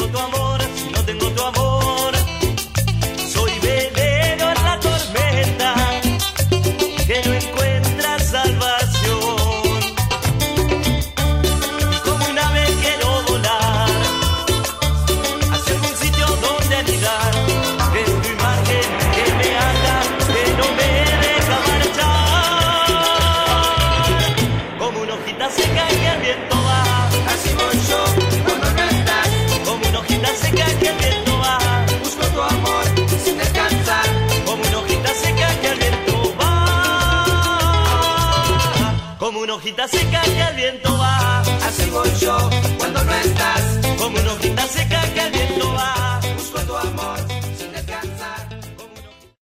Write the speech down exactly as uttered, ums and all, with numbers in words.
tu amor, si no tengo tu amor. Soy velero en la tormenta, que no encuentra salvación. Y como un ave quiero volar hacia algún sitio donde anidar. Es tu imagen que me ata, que no me deja marchar. Como una hojita seca que el viento va, Así voy yo cuando no estás. como una hojita seca que el viento va, Busco tu amor sin descansar. como una hojita seca que el viento va, como una hojita seca que el viento va, Así voy yo cuando no estás. como una hojita seca que el viento va.